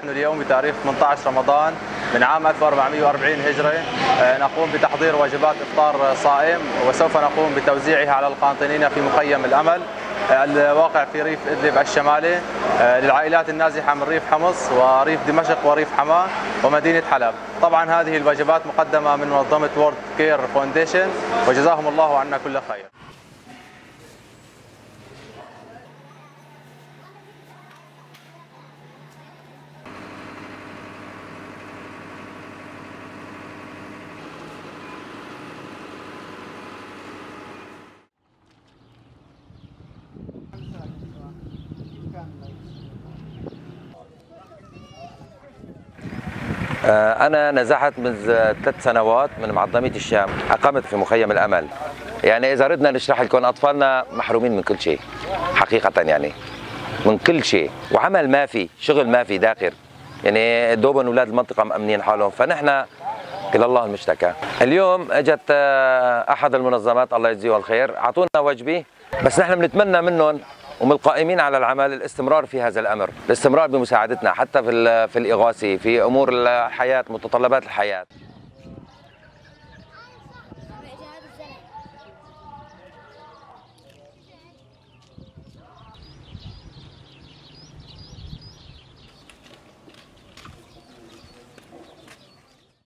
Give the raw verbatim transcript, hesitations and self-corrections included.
اليوم بتاريخ ثمانية عشر رمضان من عام ألف وأربعمئة وأربعين هجري نقوم بتحضير وجبات إفطار صائم، وسوف نقوم بتوزيعها على القاطنين في مخيم الأمل الواقع في ريف إدلب الشمالي للعائلات النازحة من ريف حمص وريف دمشق وريف حماة ومدينة حلب. طبعا هذه الوجبات مقدمة من منظمة وورد كير فاونديشن، وجزاهم الله عنا كل خير. أنا نزحت من ثلاث سنوات من معظمية الشام، أقمت في مخيم الأمل. يعني إذا ردنا نشرح لكم، أطفالنا محرومين من كل شيء حقيقة، يعني من كل شيء، وعمل ما في، شغل ما في داخل، يعني دوبا أولاد المنطقة مأمنين حالهم، فنحن إلى الله المشتكى. اليوم اجت أحد المنظمات الله يجزيه الخير، أعطونا وجبة، بس نحن بنتمنى منهم ومن القائمين على العمل الاستمرار في هذا الأمر، الاستمرار بمساعدتنا حتى في في الإغاثة، في أمور الحياة، متطلبات الحياة.